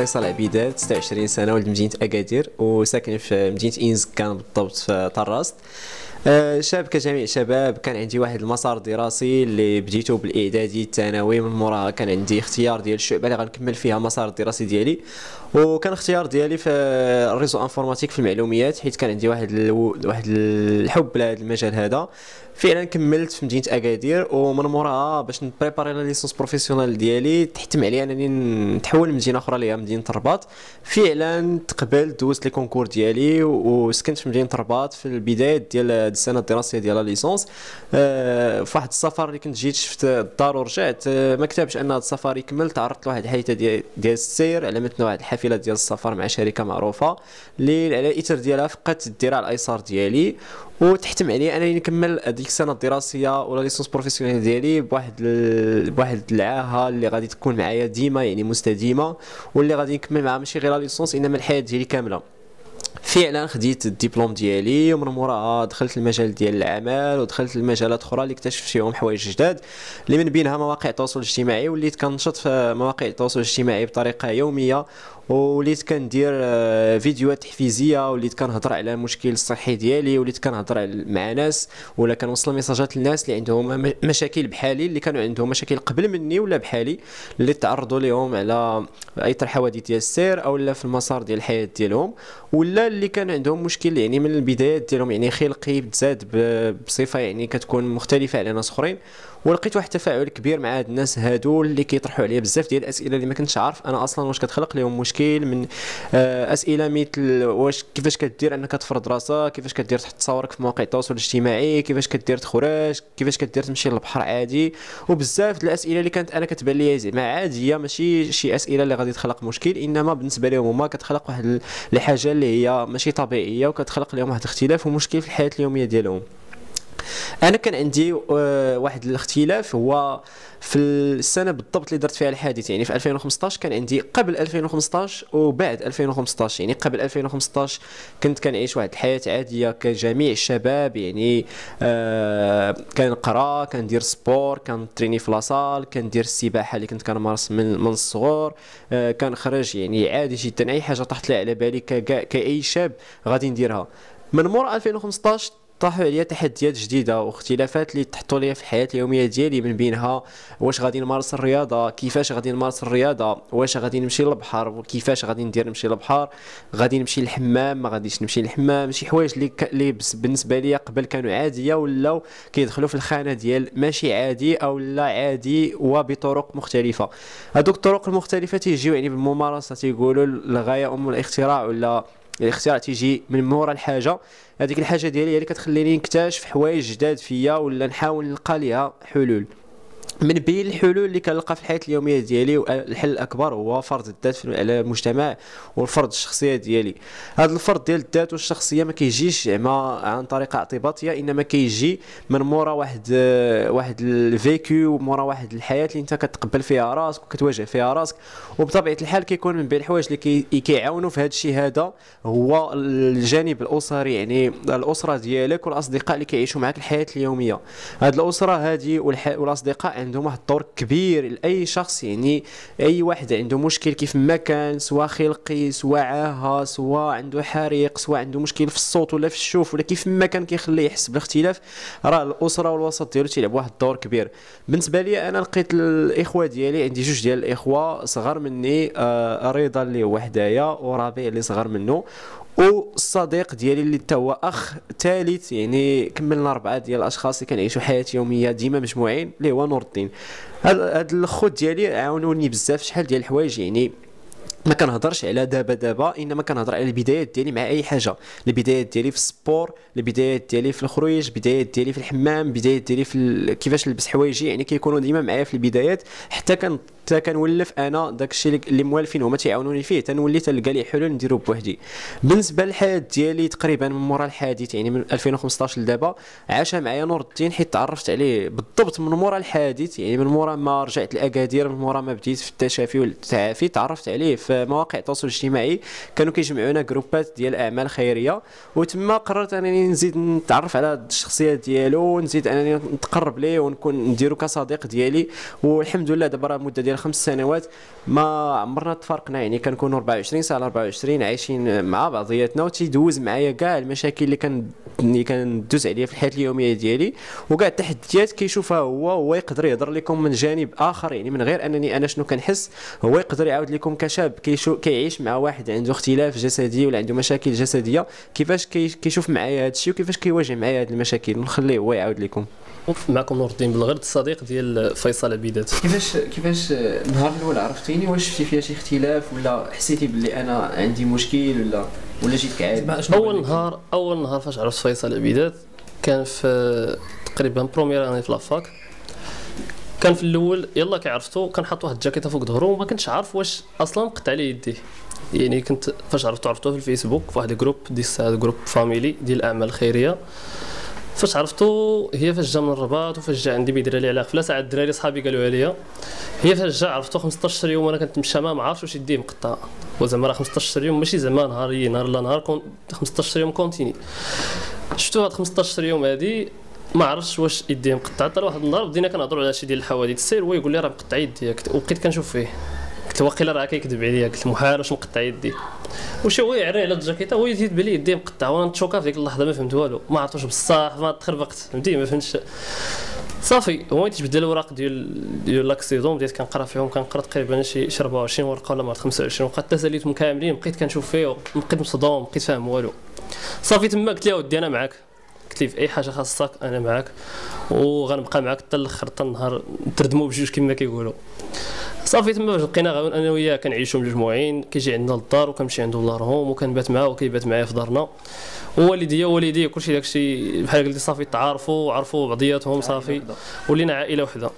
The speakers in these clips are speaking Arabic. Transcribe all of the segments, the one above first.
فيصل عبيدات 26 سنة، ولد مدينة أكادير وساكن في مدينة إنزكان بالضبط في طراست. شاب كجميع الشباب، كان عندي واحد المسار دراسي اللي بديته بالاعدادي الثانوي، من موراها كان عندي اختيار ديال الشعبه اللي غنكمل فيها المسار الدراسي ديالي. وكان اختيار ديالي في الريزو انفورماتيك في المعلومات، حيت كان عندي واحد الحب لهذا المجال هذا. فعلا كملت في مدينه اكادير، ومن موراها باش نبريباري لا ليسونس بروفيسيونال ديالي تحتم عليا انني نتحول لمدينه اخرى اللي هي مدينه الرباط. فعلا تقبلت، دوزت لي كونكور ديالي وسكنت في مدينه الرباط في البدايه ديال السنه الدراسيه ديال لا ليسونس. في واحد السفر اللي كنت جيت شفت الدار ورجعت، ما كتبش ان هذا السفر يكمل. تعرضت لواحد الحادثه ديال السير على متن واحد الحافله ديال السفر مع شركه معروفه اللي على الاثر ديالها فقدت الذراع الايسر ديالي، وتحتم علي انني نكمل هذيك السنه الدراسيه ولا ليسونس بروفيسيونيل ديالي بواحد العاهه اللي غادي تكون معايا ديما، يعني مستديمه، واللي غادي نكمل معها ماشي غير ليسونس انما الحياه ديالي كامله. فعلا خديت الدبلوم ديالي، ومن موراها دخلت المجال ديال العمل، ودخلت المجالات اخرى اللي اكتشفت فيهم حوايج جداد، اللي من بينها مواقع التواصل الاجتماعي. وليت كنشط في مواقع التواصل الاجتماعي بطريقه يوميه، وليت كندير فيديوهات تحفيزيه، وليت كنهضر على المشكل الصحي ديالي، وليت كنهضر مع ناس ولا كنوصل ميساجات للناس اللي عندهم مشاكل بحالي، اللي كانوا عندهم مشاكل قبل مني ولا بحالي، اللي تعرضوا لهم على اثر حوادث ديال السير او لا في المسار ديال الحياه ديالهم، ولا اللي كان عندهم مشكل يعني من البدايات ديالهم، يعني خلقي بتزاد بصفه يعني كتكون مختلفه على ناس اخرين. ولقيت واحد التفاعل كبير مع هاد الناس هادو اللي كيطرحوا عليا بزاف ديال الاسئله اللي ما كنتش عارف انا اصلا واش كتخلق لهم مشكل من اسئله مثل واش كيفاش كدير انك تفرض راسك، كيفاش كدير تحط صورك في مواقع التواصل الاجتماعي، كيفاش كدير تخرج، كيفاش كدير تمشي للبحر عادي، وبزاف د الاسئله اللي كانت انا كتبان ليا زعما عاديه، ماشي شي اسئله اللي غادي تخلق مشكل، انما بالنسبه لهم هما كتخلق واحد الحاجه اللي هي ماشي طبيعيه، وكتخلق لهم واحد الاختلاف ومشكل في الحياه اليوميه ديالهم. انا كان عندي واحد الاختلاف هو في السنه بالضبط اللي درت فيها الحادث، يعني في 2015 كان عندي قبل 2015 وبعد 2015. يعني قبل 2015 كنت كنعيش واحد الحياه عاديه كجميع الشباب، يعني كنقرا، كندير سبور، كنتريني في لاصال، كندير السباحه اللي كنت كنمارس من الصغر، كنخرج يعني عادي جدا، اي حاجه طاحت لي على بالي كاي شاب غادي نديرها. من مور 2015 طاحوا عليا تحديات جديده واختلافات اللي تحطوا لي في الحياه اليوميه ديالي، من بينها واش غادي نمارس الرياضه، كيفاش غادي نمارس الرياضه، واش غادي نمشي للبحر وكيفاش غادي ندير نمشي للبحر، غادي نمشي للحمام ما غاديش نمشي للحمام. شي حوايج اللي بالنسبه لي قبل كانوا عاديه ولاو كيدخلوا في الخانه ديال ماشي عادي او لا عادي، وبطرق مختلفه. هذوك الطرق المختلفه تيجيو يعني بالممارسه، تيقولوا الغايه ام الاختراع، ولا الاختراع تيجي من مورا الحاجه. هذيك الحاجه ديالي هي اللي كتخليني نكتشف حوايج جداد فيا، ولا نحاول نلقى ليها حلول. من بين الحلول اللي كنلقى في الحياه اليوميه ديالي، والحل الاكبر هو فرض الذات على المجتمع والفرض الشخصيه ديالي. هذا الفرض ديال الذات والشخصيه ما كيجيش زعما عن طريقه اعتباطيه، انما كيجي من مورا واحد الفيكو، ومورا واحد الحياه اللي انت كتقبل فيها راسك وكتواجه فيها راسك. وبطبيعه الحال كيكون من بين الحوايج اللي كيعاونوا في هذا الشيء هذا هو الجانب الاسري، يعني الاسره ديالك والاصدقاء اللي كيعيشوا معك الحياه اليوميه. هذه الاسره هذه والاصدقاء عندهم واحد الدور كبير لاي شخص، يعني اي واحد عنده مشكل كيف ما كان، سواء خلقي سواء عاهه سواء عنده حريق سواء عنده مشكل في الصوت ولا في الشوف ولا كيف ما كان كيخليه يحس بالاختلاف، راه الاسره والوسط ديالو تيلعب واحد الدور كبير. بالنسبه لي انا لقيت الاخوه ديالي، عندي جوج ديال الاخوه صغار مني، رضا اللي هو حدايا وربيع اللي صغر منه، والصديق ديالي اللي تا هو اخ ثالث. يعني كملنا 4 ديال الاشخاص اللي كنعيشوا حياه يوميه ديما مجموعين، اللي هو نور الدين. هاد الاخوت ديالي عاونوني بزاف شحال ديال الحوايج، يعني ما كنهضرش على دابا انما كنهضر على البدايات ديالي مع اي حاجه، البدايات ديالي في السبور، البدايات ديالي في الخروج، البدايات ديالي في الحمام، البدايات ديالي في كيفاش نلبس حوايجي، يعني كيكونوا ديما معايا في البدايات. حتى كنولف انا داكشي اللي موالفين هما تيعاونوني فيه، تنولي تلقى لي حلول نديرو بوحدي. بالنسبه للحياه ديالي تقريبا من مورا الحادث، يعني من 2015 لدابا عاشها معايا نور الدين، حيت تعرفت عليه بالضبط من مورا الحادث، يعني من مورا ما رجعت لاكادير، من مورا ما بديت في التشافي والتعافي تعرفت عليه في مواقع التواصل الاجتماعي. كانوا كيجمعونا جروبات ديال اعمال خيريه، وتما قررت انني نزيد نتعرف على الشخصيه ديالو، ونزيد انني نتقرب ليه ونكون نديرو كصديق ديالي. والحمد لله دابا راه مده ديال 5 سنوات ما عمرنا تفارقنا، يعني كنكونوا 24 ساعه 24 عايشين مع بعضياتنا، وتيدوز معايا كاع المشاكل اللي كندوز عليها في الحياه اليوميه ديالي، وكاع التحديات كيشوفها هو يقدر يهضر لكم من جانب اخر، يعني من غير انني انا شنو كنحس، هو يقدر يعاود لكم كشاب كيعيش مع واحد عنده اختلاف جسدي ولا عنده مشاكل جسديه، كيفاش كيشوف معايا هذا الشيء وكيفاش كيواجه معايا هذه المشاكل، ونخليه هو يعاود لكم. معكم نور الدين بالغرد، الصديق ديال فيصل عبيدات. كيفاش النهار الاول عرفتيني، واش شفتي فيها شي اختلاف ولا حسيتي باللي انا عندي مشكل ولا جيت كعادي؟ اول نهار فاش عرفت فيصل عبيدات كان في تقريبا بروميير اني في لافاك. كان في الاول يلا كيعرفتو كنحط واحد الجاكيطه فوق ظهرو وما كنتش عارف واش اصلا قطع لي يديه، يعني كنت فاش عرفتو في الفيسبوك في واحد الجروب جروب فاميلي ديال الاعمال الخيريه. فاش عرفتو هي فاش جا من الرباط وفاش جا عندي بيدير لي علاقه في ساعه الدراري صحابي قالوها لي، هي فاش جا عرفتو 15 يوم انا كنتمشى ما عارفش واش يديه مقطع، وزعما راه 15 يوم ماشي زعما نهار لا نهار 15 يوم كونتيني. شفتو هاد 15 يوم هادي ما عرفتش واش يديه مقطع، حتى واحد النهار بدينا كنهضروا على شي ديال الحوادث السير، هو يقول لي راه مقطع يديك، وبقيت كنشوف فيه قلت واقيلا راه كيكذب عليا، قلت محال واش مقطع يدي، واش هو يعري على الجاكيطه هو يزيد بلي يديه مقطع، وانا نتشوكا في ديك اللحظه ما فهمت والو، ما عرفتش بصح ما تخربقت فهمتي ما فهمتش صافي. هو تبدل الاوراق ديال لاكسيدون، بديت كنقرا فيهم، كنقرا تقريبا شي 24 ورقه ولا 25 ورقه، تساليتهم كاملين، بقيت كنشوف فيه بقيت مصدوم، بقيت فاهم والو. صافي تما قلت له ودي انا معاك، قلت لي في اي حاجه خاصك انا معاك وغنبقى معاك حتى الاخر، حتى النهار تردموا بجوج كما كيقولوا. صافي تما لقينا انا وياه كنعيشوا مجموعين، كيجي عندنا للدار وكنمشي عنده الله يرحم، وكنبات معاه وكيبات معايا في دارنا، ووالدي كلشي داكشي بحال قلتي صافي تعارفوا وعرفوا بعضياتهم، صافي ولينا عائله وحده.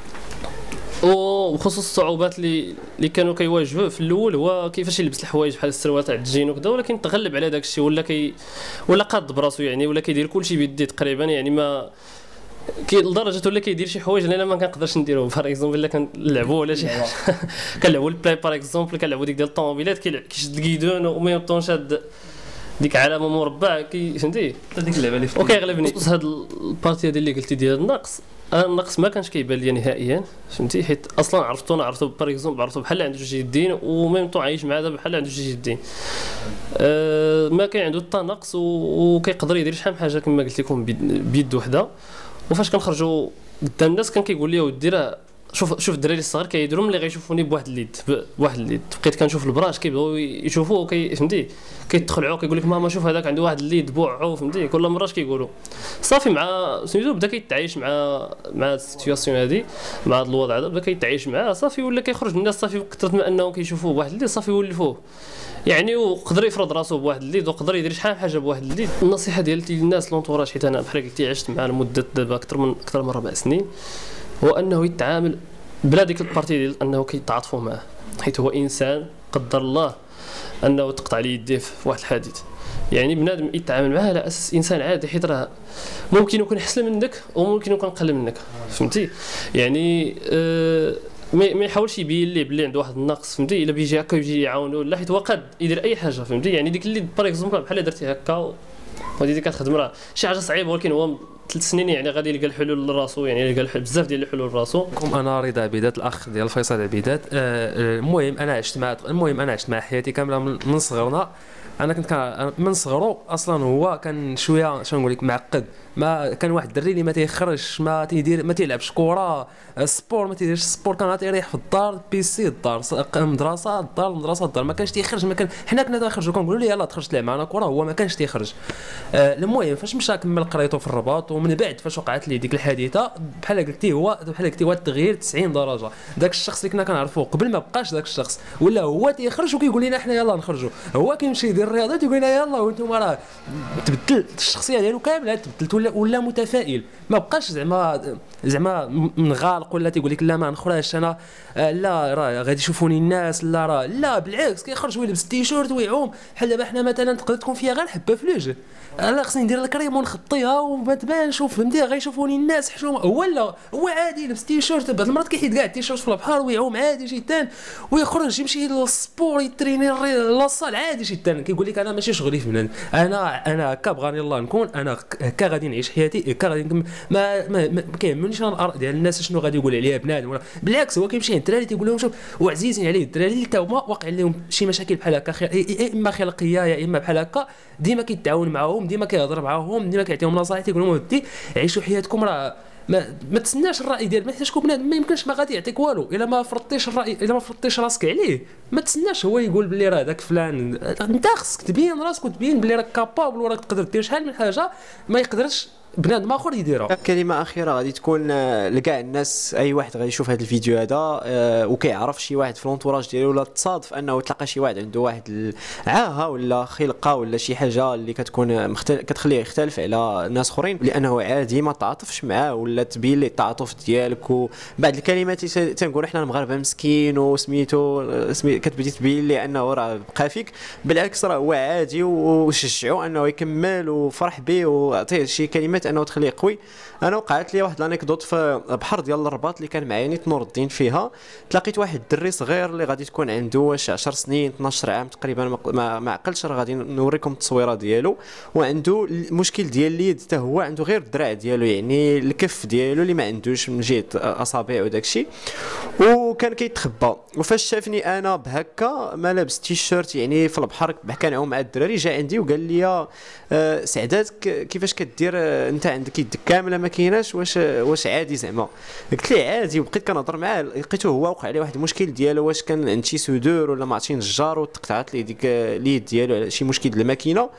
وبخصوص الصعوبات اللي كانوا كيواجهوه في الاول هو كيفاش يلبس الحوايج بحال السروال تاع الجين وكذا، ولكن تغلب على داك الشيء، ولا قاد براسو يعني، ولا كيدير كلشي بيديه تقريبا، يعني ما لدرجه ولا كيدير شي حوايج اللي انا ما كنقدرش نديرهم، باغ اكزومبل الا كنلعبوا ولا شي حاجه كنلعبوا البلاي باغ اكزومبل، كنلعبوا ديك ديال الطوموبيلات كيشد الكيدون وما يبطون شاد ديك علامه مربع فهمتي ديك اللعبه اللي وكيغلبني. هاد البارتي اللي قلتي ديال النقص، انا النقص ما كانش كيبان لي نهائيا فهمتي، حيت اصلا عرفتو باغ اكزومبل عرفتو بحال عنده جوج يدين، وميم طون عايش مع دابا بحال عنده جوج يدين، ما كاين عنده حتى نقص، وكيقدر يدير شحال من حاجه كما قلت لكم بيد وحده. وفاش كنخرجوا قدام الناس كان كيقول لي ودي راه شوف الدراري الصغار كيديروا ملي غيشوفوني بواحد اليد بقيت كنشوف البراش كيبغيو يشوفوه فهمتي، كيتخلعوا كيقول لك ماما شوف هذاك عنده واحد اليد بوعو فهمتي، كل مره كيقولوا. صافي مع سميتو بدا كيتعايش مع السيتوياسيون هذه، مع هذا الوضع هذا بدا كيتعايش معاه، صافي ولا كيخرج الناس صافي كثرت ما انهم كيشوفوه بواحد اليد صافي ولفوه يعني، وقدر يفرض راسو بواحد اليد، وقدر يدير شحال من حاجه بواحد اليد. النصيحه ديالتي للناس لونطوراج، حيت انا بحال قلتي عشت معاه لمده دابا اكثر من 4 سنين، هو انه يتعامل بلا ديك البارتي ديال انه كيتعاطفوا معاه، حيت هو انسان قدر الله انه تقطع ليه يديه في واحد الحادث، يعني بنادم يتعامل معاه على اساس انسان عادي، حيت راه ممكن يكون احسن منك وممكن يكون اقل منك فهمتي، يعني ما يحاولش يبين ليه بلي عنده واحد النقص فهمتي، الا بيجي هكا يجي يعاونو لا، حيت هو قاد يدير اي حاجه فهمتي، يعني ديك اللي باغ اكزومبل بحال درتي هكا ودي كتخدم راه شي حاجه صعيبه، ولكن هو 3 سنين يعني غادي يلقى الحلول لراسو، يعني يلقى بزاف ديال الحلول لراسو. انا رضا عبيدات الاخ ديال فيصل عبيدات. المهم انا عشت مع حياتي كامله من صغرنا، انا كنت من صغرو اصلا هو كان شويه شنو نقول لك معقد، ما كان واحد الدري اللي ما تيخرجش ما تيلعبش كره سبور، ما تيديرش سبور، كان تيريح في الدار بيسي الدار مدرسه الدار ما كانش تيخرج، ما كان حنا كنا تنخرجوا كنقولوا ليه يلاه تخرج تلعب معنا كره، هو ما كانش تيخرج. المهم فاش مشى كمل قرايته في الرباط، ومن بعد فاش وقعت لي ديك الحادثه بحال قلتي هو التغيير 90 درجه، داك الشخص اللي كنا كنعرفوه قبل ما بقاش داك الشخص، ولا هو تيخرج وكيقول لنا حنا يلاه نخرجوا، هو كيمشي يدير الرياضه تيقول لنا يلاه وانتم راه تبدل الشخصيه ديالو كامله، تبدلت ولا متفائل، ما بقاش زعما منغالق ولا تيقول لك لا ما نخرجش انا، لا راه غادي يشوفوني الناس، لا بالعكس كيخرج ويلبس التيشيرت ويعوم، بحال دابا حنا مثلا تقدر تكون فيها غير حبه في الوجه، انا خصني ندير الكريم ونخطيها وما تبانش فهمتي، غيشوفوني الناس حشومه، هو عادي يلبس تيشيرت، بعض المرات كيحيد كاع التيشيرت في البحر ويعوم عادي جدا، ويخرج يمشي للسبور يتريني لاصال عادي جدا، كيقول يقول لك انا ماشي شغلي فنان، انا هكا بغاني الله نكون، انا هكا غادي نعيش حياتي، هكا غادي نكمل. ما كيهمنيش انا الاراء ديال الناس شنو غادي يقول عليا بنادم، ولا بالعكس هو كيمشي عند الدراري تيقول لهم شوف، وعزيزين عليه الدراري اللي تا هما واقع لهم شي مشاكل بحال هكا، يا اما خلقيه يا اما بحال هكا، ديما كيتعاون معاهم، ديما كيهضر معاهم، ديما كيعطيهم نصائح، تيقول لهم ودي عيشوا حياتكم، راه ما تسناش الراي ديال، ما حيتاش بنادم ما يمكنش ما غادي يعطيك والو الا ما فرضتيش الراي، الا ما فرضتيش راسك عليه، ما تسناش هو يقول بلي راه داك فلان. انت خصك تبين راسك وتبين بلي راك كابابل وراك تقدر دير شحال من حاجه ما يقدرش بنادم اخر يديرها. كلمه اخيره غادي تكون لكاع الناس، اي واحد غادي يشوف هذا الفيديو هذا وكيعرف شي واحد في لونطوراج ديالو، ولا تصادف انه تلقى شي واحد عنده واحد العاهه ولا خلقه ولا شي حاجه اللي كتكون كتخليه يختلف على ناس اخرين، لانه عادي ما تعاطفش معاه ولا تبين ليه التعاطف ديالك. وبعض الكلمات تنقول احنا المغاربه مسكين وسميتو كتبدي تبين ليه انه راه بقى فيك، بالعكس راه هو عادي، وشجعوا انه يكمل وفرح به وعطيه شي كلمات انه تخليه قوي. انا وقعت لي واحد الانكدوت في بحر ديال الرباط اللي كان معايا نيت نور الدين فيها، تلاقيت واحد الدري صغير اللي غادي تكون عنده واش 10 سنين 12 عام تقريبا، ما عقلش، راه غادي نوريكم التصويره ديالو، وعنده المشكل ديال اليد حتى هو، عنده غير الدراع ديالو يعني الكف ديالو اللي ما عندوش من جهه اصابع وداك الشيء، وكان كيتخبى. وفاش شافني انا بهكا ما لابس تيشيرت يعني في البحر كنعوم مع الدراري، جا عندي وقال لي سعدات كيفاش كدير انت عندك يدك كامله ما كايناش، واش عادي زعما؟ قلت ليه عادي، وبقيت كنهضر معاه لقيته هو وقع عليه واحد المشكل ديالو، واش كان عند شي سودور ولا ما عرفتش نجار وتقطعت ليه ديك اليد ديالو على شي مشكل ديال الماكينه.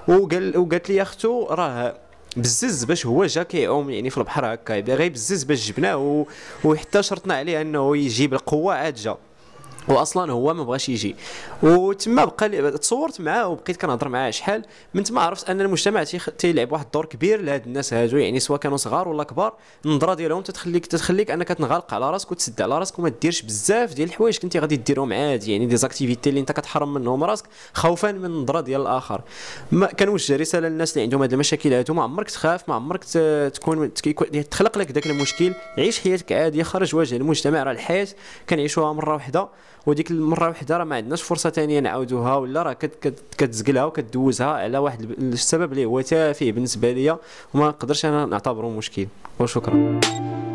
وقالت لي اختو راه بزز باش هو جا كيعوم يعني في البحر هكا، غير بزز باش جبناه، وحتى شرطنا عليه انه يجيب القوه عاد جا، واصلا هو ما بغاش يجي. وتما بقى تصورت معاه وبقيت كنهضر معاه شحال من تما عرفت ان المجتمع تيلعب واحد الدور كبير لهاد الناس هادو، يعني سواء كانوا صغار ولا كبار، النظره ديالهم تتخليك انك تنغلق على راسك وتسد على راسك وما ديرش بزاف ديال الحوايج كنتي غادي ديرهم عادي، يعني دي زاكتيفيتي اللي انت كتحرم منهم راسك خوفا من النظره ديال الاخر. ما كنوجه رساله للناس اللي عندهم هاد المشاكل هادو، ما عمرك تخاف، ما عمرك تكون تخلق لك داك المشكل، عيش حياتك عادي، خرج وجه المجتمع، راه الحياه كنعيشوها مره واحده، وديك المره واحده راه ما عندناش فرصه ثانيه نعاودوها، ولا راه كتزقلها وكتدوزها على واحد السبب اللي هو تافه بالنسبه ليا وما نقدرش انا نعتبره مشكل. وشكرا.